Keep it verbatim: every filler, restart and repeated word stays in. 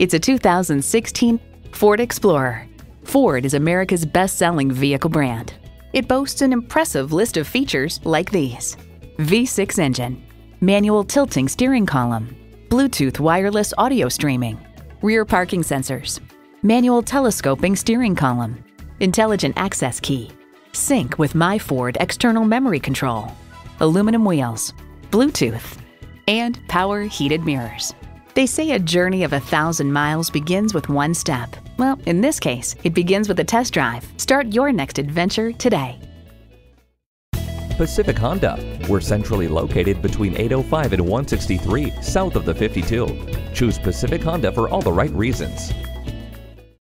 It's a two thousand sixteen Ford Explorer. Ford is America's best-selling vehicle brand. It boasts an impressive list of features like these: V six engine, manual tilting steering column, Bluetooth wireless audio streaming, rear parking sensors, manual telescoping steering column, intelligent access key, sync with My Ford external memory control, aluminum wheels, Bluetooth, and power heated mirrors. They say a journey of a thousand miles begins with one step. Well, in this case, it begins with a test drive. Start your next adventure today. Pacific Honda. We're centrally located between eight oh five and one sixty-three, south of the fifty-two. Choose Pacific Honda for all the right reasons.